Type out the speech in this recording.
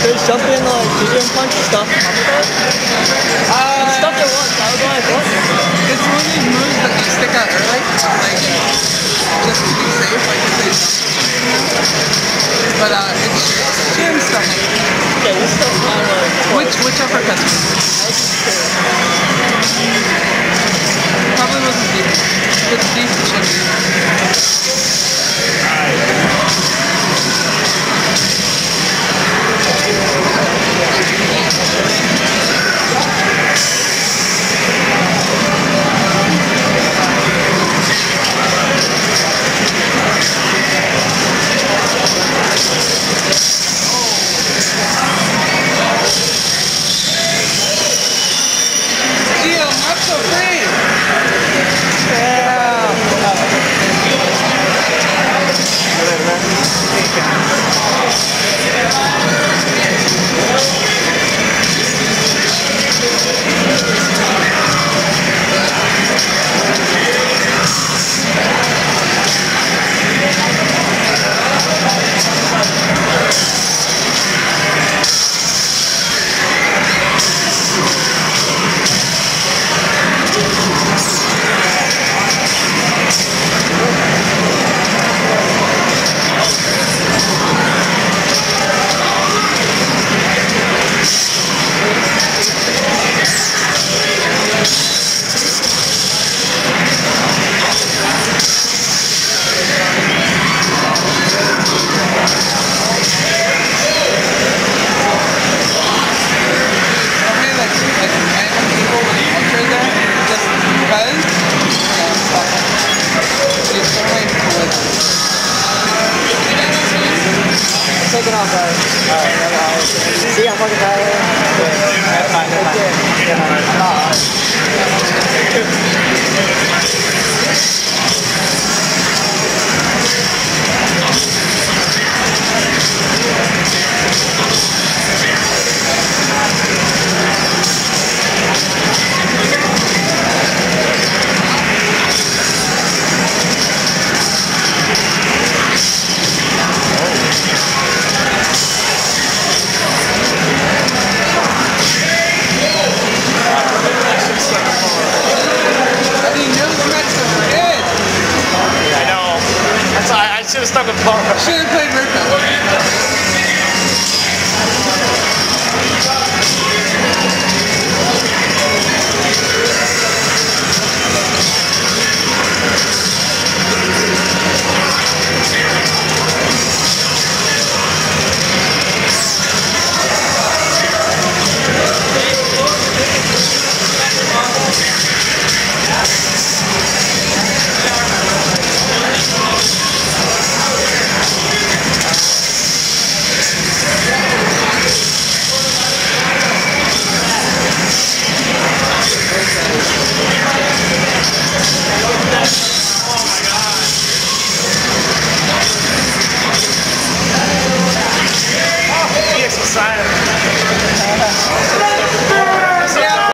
There's jumping, like, medium punch stuff. Stuff at once. I was like, what? It's one of these moves that you stick out early, like, just to be safe, like if they but it's chin stuff. Okay, this stuff's kind of like... Which uppercuts? Probably wasn't deep. If it's deep, it should be. Not so free! Taking off, guys. Alright, see, I'm fucking tired. That's fine.